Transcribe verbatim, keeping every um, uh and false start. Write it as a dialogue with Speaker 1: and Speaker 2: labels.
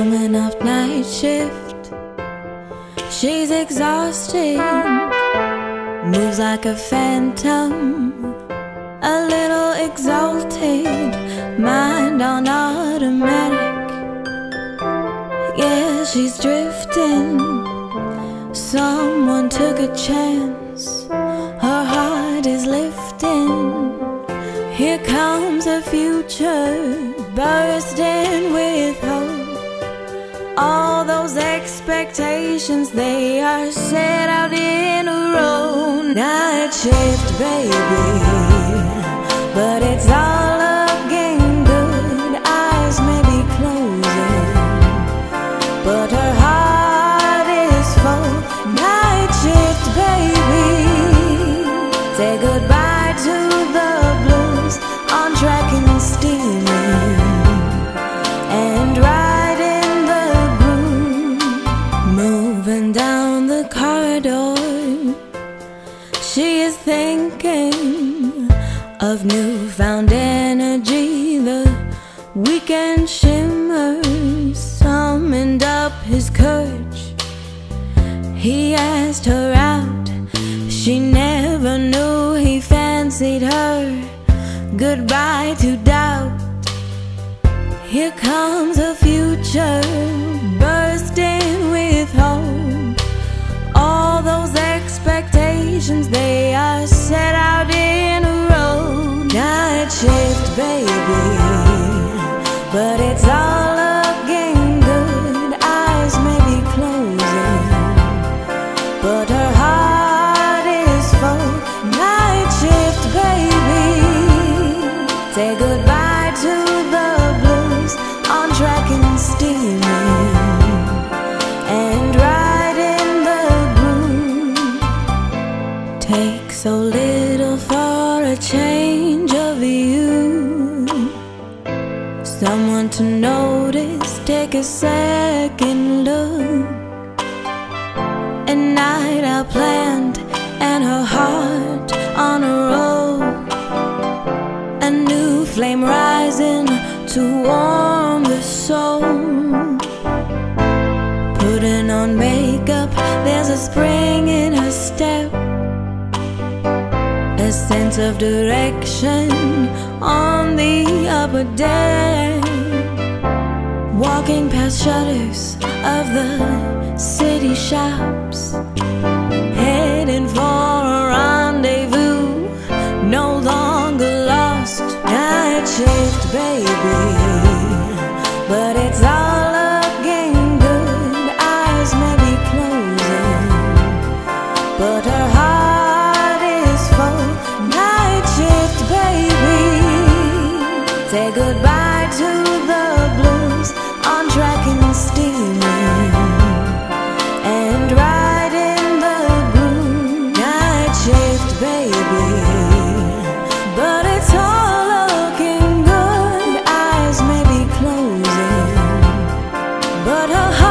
Speaker 1: Coming off night shift, she's exhausted, moves like a phantom, a little exalted, mind on automatic. Yeah, she's drifting, someone took a chance, her heart is lifting. Here comes a future, bursting with hope. All those expectations, they are set out in a row. Night shift, baby, but it's all looking good. Eyes may be closing, but her heart is full. Night shift, baby, say goodbye to the blues, on track and steaming, and riding the groove. Moving down the corridor, she is thinking of newfound energy. The weekend shimmer summoned up his courage. He asked her out, she never knew he fancied her. Goodbye to doubt. Here comes a future, bursting with hope. All those expectations, they are set out in a row. Night shift, baby, but it's all looking good. Eyes may be closing, but her heart is full. Night shift, baby, say goodbye to the blues, on track and steaming, and riding the groove. Take so little for a change of view, someone to notice, take a second look. A night out planned, and her heart on a roll. A new flame rising to warm the soul. Putting on makeup, there's a spring in her step, a sense of direction on the upper deck. Walking past shutters of the city shops, heading for a rendezvous, no longer lost. Night shift, baby, but it's all looking good. Eyes may be closing, but her heart is full. Night shift, baby, say goodbye to the blues, on track and steaming, and riding the groove. Night shift, baby, but it's all looking good. Eyes may be closing, but her heart